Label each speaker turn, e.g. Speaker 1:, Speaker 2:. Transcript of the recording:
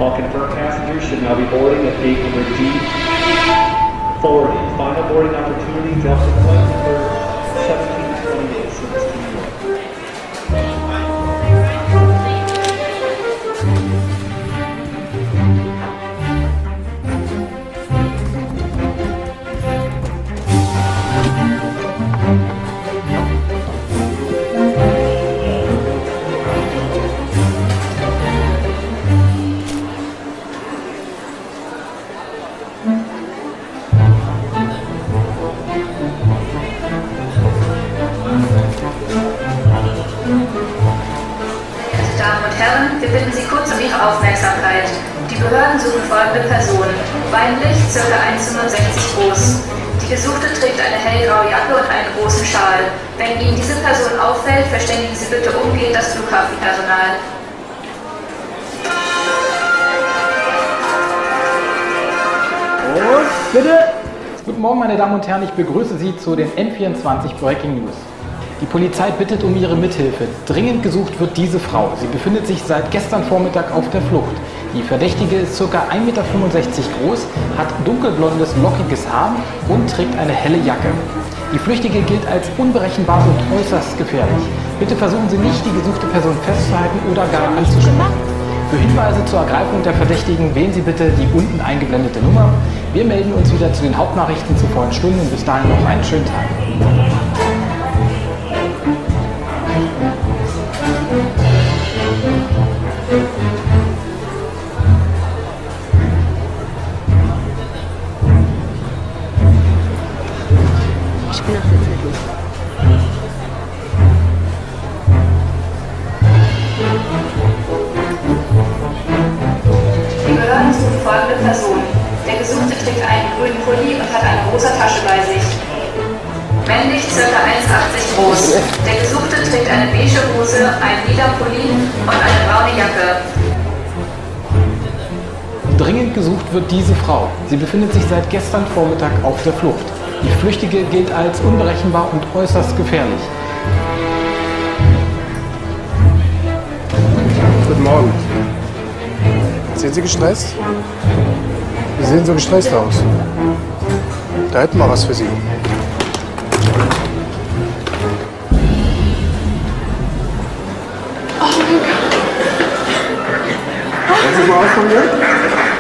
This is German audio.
Speaker 1: All confirmed passengers should now be boarding at gate number D40. Final boarding opportunity, Delta flight number 1728, service to New York.
Speaker 2: Wir bitten Sie kurz um Ihre Aufmerksamkeit. Die Behörden suchen folgende Person. Weinlich, ca. 1,65 groß. Die Gesuchte trägt eine hellgraue Jacke und einen großen Schal. Wenn Ihnen diese Person auffällt, verständigen Sie bitte umgehend das Flughafenpersonal.
Speaker 3: Und bitte! Guten Morgen, meine Damen und Herren, ich begrüße Sie zu den N24 Breaking News. Die Polizei bittet um Ihre Mithilfe. Dringend gesucht wird diese Frau. Sie befindet sich seit gestern Vormittag auf der Flucht. Die Verdächtige ist ca. 1,65 Meter groß, hat dunkelblondes, lockiges Haar und trägt eine helle Jacke. Die Flüchtige gilt als unberechenbar und äußerst gefährlich. Bitte versuchen Sie nicht, die gesuchte Person festzuhalten oder gar anzusprechen. Für Hinweise zur Ergreifung der Verdächtigen wählen Sie bitte die unten eingeblendete Nummer. Wir melden uns wieder zu den Hauptnachrichten zur vollen Stunde und bis dahin noch einen schönen Tag.
Speaker 4: Ich bin auf der Zettel.
Speaker 2: Die Behörden suchen folgende Person. Der Gesuchte trägt einen grünen Pulli und hat eine rosa Tasche bei sich. Männlich, ca. 1,80 groß. Der Gesuchte trägt eine beige Hose, einen lila Pulli und eine braune Jacke.
Speaker 3: Dringend gesucht wird diese Frau. Sie befindet sich seit gestern Vormittag auf der Flucht. Die Flüchtige gilt als unberechenbar und äußerst gefährlich.
Speaker 5: Guten Morgen. Sind Sie gestresst? Sie sehen so gestresst aus. Da hätten wir was für Sie.
Speaker 4: Oh mein Gott.
Speaker 5: Wollen Sie mal ausprobieren?